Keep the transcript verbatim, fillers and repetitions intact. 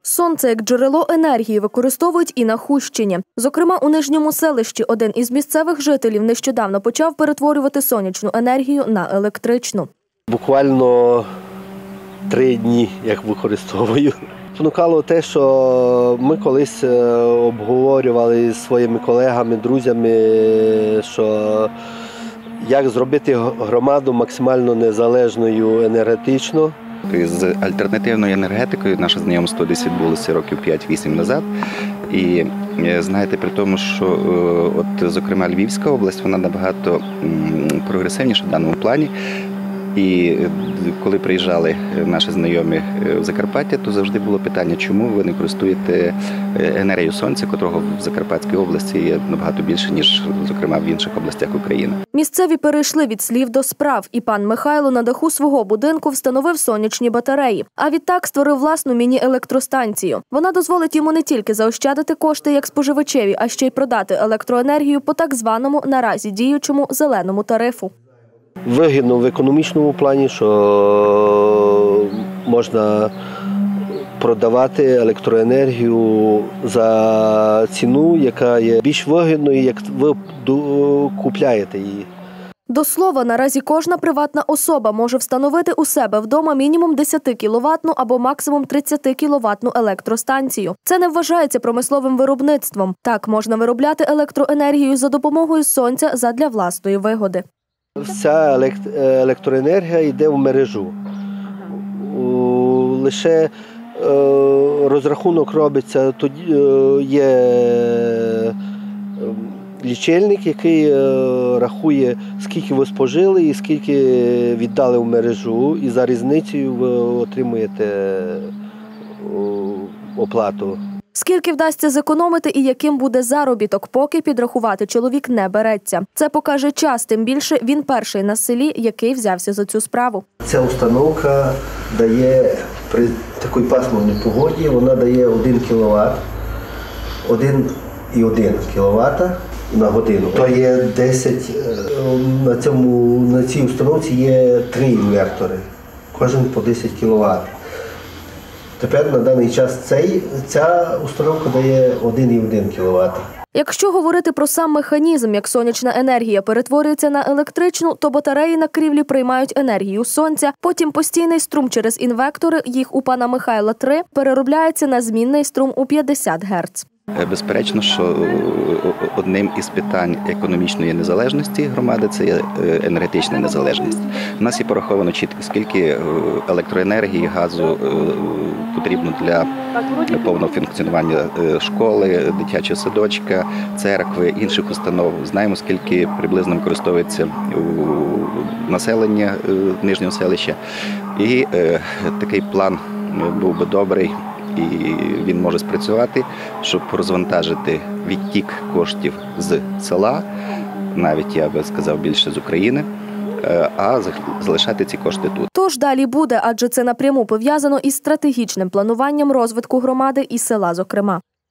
Сонце як джерело енергії використовують і на Хустщині. Зокрема, у Нижньому селищі один із місцевих жителів нещодавно почав перетворювати сонячну енергію на електричну. Буквально три дні, як використовую. Спонукало те, що ми колись обговорювали зі своїми колегами, друзями, що як зробити громаду максимально незалежною енергетично. З альтернативною енергетикою наше знайомство десь відбулося років п'ять-вісім назад. І знаєте, при тому, що от, зокрема, Львівська область, вона набагато прогресивніша в даному плані. І коли приїжджали наші знайомі в Закарпаття, то завжди було питання, чому ви не користуєте енергією сонця, котрого в Закарпатській області є набагато більше, ніж, зокрема, в інших областях України. Місцеві перейшли від слів до справ, і пан Михайло на даху свого будинку встановив сонячні батареї. А відтак створив власну міні-електростанцію. Вона дозволить йому не тільки заощадити кошти як споживачеві, а ще й продати електроенергію по так званому наразі діючому зеленому тарифу. Вигідно в економічному плані, що можна продавати електроенергію за ціну, яка є більш вигідною, як ви купляєте її. До слова, наразі кожна приватна особа може встановити у себе вдома мінімум десятикіловатну або максимум тридцятикіловатну електростанцію. Це не вважається промисловим виробництвом. Так, можна виробляти електроенергію за допомогою сонця задля власної вигоди. Вся електроенергія йде в мережу. Лише розрахунок робиться, тоді є лічильник, який рахує, скільки ви спожили і скільки віддали в мережу, і за різницею ви отримуєте оплату. Скільки вдасться зекономити і яким буде заробіток, поки підрахувати чоловік не береться. Це покаже час, тим більше він перший на селі, який взявся за цю справу. Ця установка дає при такій пасмурній погоді, вона дає один кіловат, один і один кіловат на годину. То є десять, на, цьому, на цій установці є три інвертори, кожен по десять кіловат. Тепер на даний час цей, ця установка дає один і один кіловат. Якщо говорити про сам механізм, як сонячна енергія перетворюється на електричну, то батареї на крівлі приймають енергію сонця, потім постійний струм через інвектори, їх у пана Михайла три, переробляється на змінний струм у п'ятдесят герц. Безперечно, що одним із питань економічної незалежності громади – це є енергетична незалежність. У нас є пораховано чітко, скільки електроенергії, газу потрібно для повного функціонування школи, дитячого садочка, церкви, інших установ. Знаємо, скільки приблизно використовується населення Нижнього селища. І такий план був би добрий, і він може спрацювати, щоб розвантажити відтік коштів з села, навіть, я би сказав, більше з України, а залишати ці кошти тут. Тож далі буде, адже це напряму пов'язано із стратегічним плануванням розвитку громади і села, зокрема.